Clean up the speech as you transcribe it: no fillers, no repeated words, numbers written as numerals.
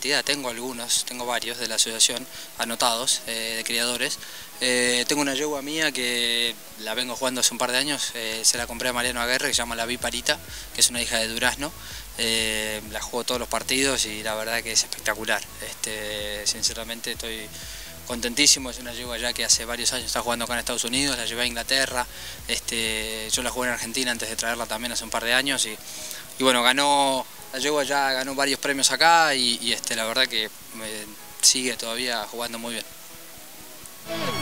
cantidad, tengo varios de la asociación anotados, de criadores. Tengo una yegua mía que la vengo jugando hace un par de años, se la compré a Mariano Aguerre, que se llama la Viparita, que es una hija de Durazno. La juego todos los partidos y la verdad que es espectacular. Sinceramente estoy contentísimo, es una yegua ya que hace varios años está jugando acá en Estados Unidos, la llevé a Inglaterra, yo la jugué en Argentina antes de traerla también hace un par de años y bueno, la yegua ya ganó varios premios acá y la verdad que sigue todavía jugando muy bien.